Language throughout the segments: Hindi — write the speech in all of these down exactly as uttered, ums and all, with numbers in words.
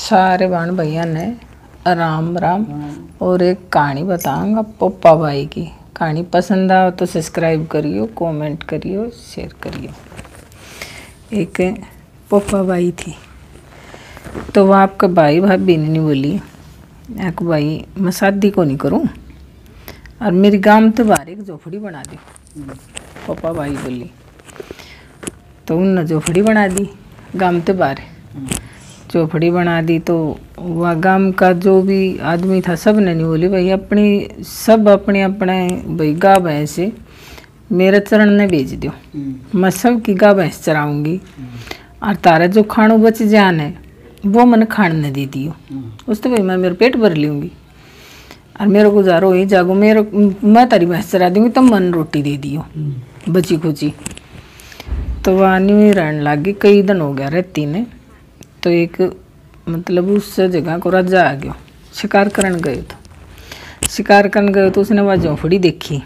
सारे बहन भैया ने राम राम। और एक कहानी बताऊंगा पप्पा भाई की। कहानी पसंद आओ तो सब्सक्राइब करियो, कमेंट करियो, शेयर करियो। एक पप्पा भाई थी तो वह आपका भाई भाभी ने नहीं बोली एक भाई मैं शादी को नहीं करूं और मेरी गांव तो बाहर एक झोपड़ी बना दी। पप्पा भाई बोली तो उनने झोपड़ी बना दी गांव के बाहर। झोपड़ी बना दी तो वह गांव का जो भी आदमी था सब ने नहीं बोली भाई अपनी सब अपने अपने भाई गाय भैंस मेरे चरण ने भेज दो, मैं सब की गाय भैंस चराऊंगी और तारा जो खानो बच जान है वो मैंने खाने दे दियो, उस तो भाई मैं मेरा पेट भर लूँगी और मेरे गुजारो ही जागो मेरे मैं तारी भैंस चरा दूंगी तब मन रोटी दे दियो बची खुची। तो वह नहीं रहने लगी, कई दिन हो गया रहती ने। तो एक मतलब उस जगह को राजा आ गया, शिकार करने गए तो शिकार करने गए तो उसने वह झोपड़ी देखी।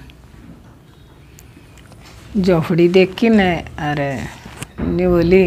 झोपड़ी देखी ने अरे नहीं बोली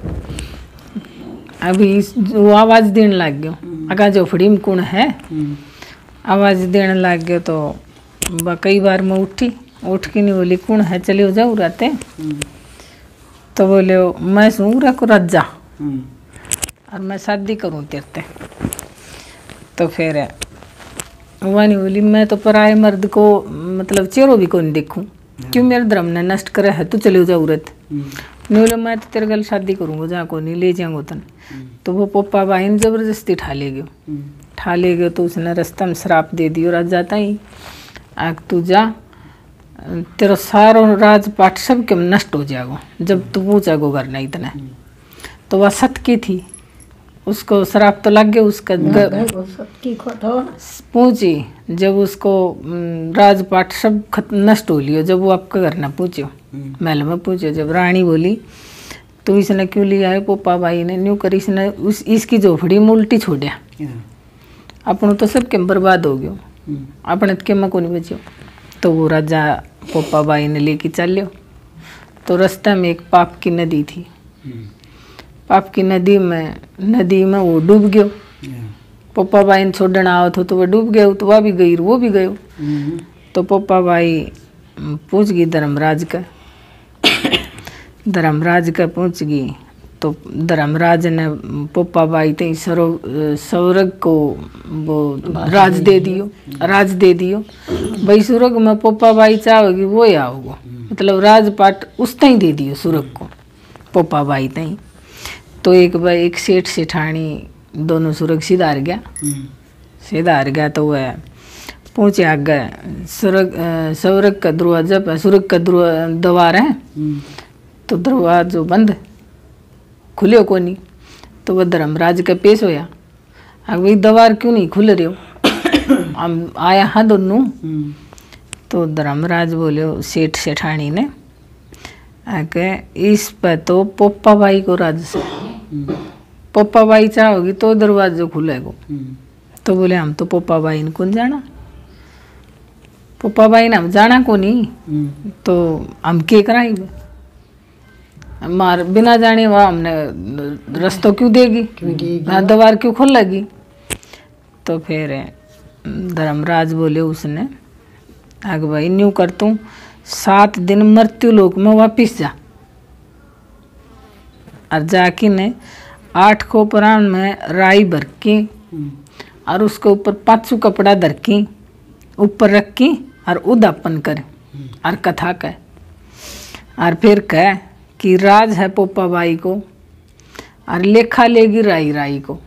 अभी वो आवाज़ देने लग गयो अगर झोपड़ी में कौन है, आवाज़ देने लग गयो। तो वह कई बार मैं उठी उठ के नहीं बोली कौन है चले हो जाओ रहते। तो बोले मैं सूरा को राजा और मैं शादी करूँ तेरते। तो फिर वह नहीं बोली मैं तो पराए मर्द को मतलब चेहरो भी को नहीं देखूँ, क्यों मेरे धर्म ने नष्ट करे है तो चले जाओ रत। नहीं बोले मैं तो तेरे गल शादी करूँगा जहाँ को नहीं ले जाऊँगा तन। तो वो पप्पा भाई ने जबरदस्ती ठा ले गयो ठा ले गयो तो उसने रास्ता में श्राप दे दियो राजा ताई आग तू जा तेरा सारो राजपाट सब के नष्ट हो जाएगा जब तू पूछागो करना इतना। तो वह सत की थी, उसको शराब तो लग गया उसका पूछी जब उसको राजपाट सब नष्ट हो लियो जब वो आपका घर ना पूछो महल में पूछो। जब रानी बोली तो इसने क्यों लिया है पप्पा भाई ने न्यू कर इसने उस इसकी झोपड़ी में उल्टी छोड़ा अपन तो सब के बर्बाद हो गयो अपने के में को नहीं बचो। तो वो राजा पप्पा भाई ने लेके चलियो। तो रास्ते में एक पाप की नदी थी, पाप की नदी में नदी में वो डूब गयो। पप्पा भाई ने छोड़ना आओ तो, तो वो डूब गयो तो वह भी गई वो भी गयो। तो पप्पा भाई पूछ गई धर्मराज का धर्मराज का पूछ गई तो धर्मराज ने पप्पा भाई ते स्वर्ग को वो राज दे दियो राज दे दियो भाई स्वर्ग में पप्पा भाई चाहोगी वो ही आओगे मतलब राजपाट उस तई दे दियो स्वर्ग को पप्पा भाई तई। तो एक भाई एक सेठ सेठानी दोनों स्वर्ग सीधा हार गया सीधा हार गया। तो वह पहुँचे आगे स्वर्ग स्वर्ग का दरवाजा पर स्वर्ग का द्वार है तो दरवाजा बंद खुले को नहीं। तो वह धर्मराज का पेश होया अब भाई दवार क्यों नहीं खुल रहे हो हम आया हाँ दोनों। तो धर्मराज बोले सेठ सेठानी ने आके इस पर तो पप्पा भाई को राज से पप्पा भाई चाहोगी तो दरवाजा खुलेगा। तो बोले हम तो पप्पा भाई ने कौन जाना पप्पा भाई ने हम जाना को नहीं तो हम के कराई मार बिना जाने वह हमने रास्ता क्यों देगी दवार क्यों खोल लगी। तो फिर धर्मराज बोले उसने आगे भाई न्यू कर तू सात दिन मृत्यु लोक में वापिस जा और जाके ने आठ को प्राण में राई भर की और उसके ऊपर पाँचू कपड़ा धर की ऊपर रख की और उदापन कर और कथा कह और फिर कह कि राज है पप्पा भाई को और लेखा लेगी राई राई को।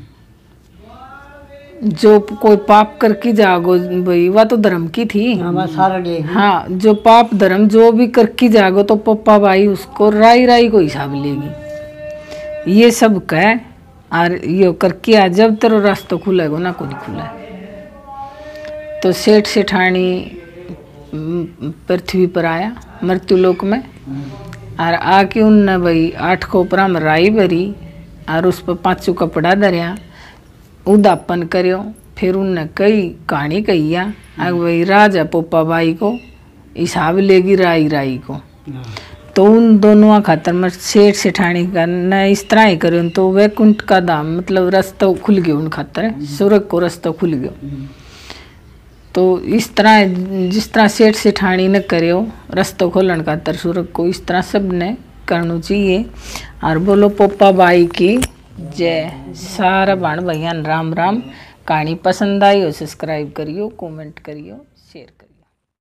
जो कोई पाप करके जागो भाई वह तो धर्म की थी हाँ जो पाप धर्म जो भी करके जागो तो पप्पा भाई उसको राई राई को हिसाब लेगी ये सब कह और ये करके आ जब तेरा रास्ता खुलेगा ना को नहीं खुला। तो सेठ सेठानी पृथ्वी पर आया मृत्यु लोक में और आके उनने भाई आठ खोपरा में राई भरी और उस पर पाँचों कपड़ा धरिया उदापन करियो। फिर उनने कई कहानी कहिया आग भाई राजा पप्पा भाई को हिसाब लेगी राई राई को। तो तो उन दोनों खातर मैं सेठ सेठानी का न इस तरह ही करूँ तो वैकुंठ का धाम मतलब रास्ता खुल गयो उन खातर, स्वर्ग को रास्ता खुल गयो। तो इस तरह जिस तरह सेठ सेठानी ने करो रास्ता खोलन खातर स्वर्ग को, इस तरह सब ने करना चाहिए। और बोलो पोपा बाई की जय। सारा भाण भैया राम राम। कहानी पसंद आई हो सब्सक्राइब करियो, कमेंट करियो, शेयर करियो।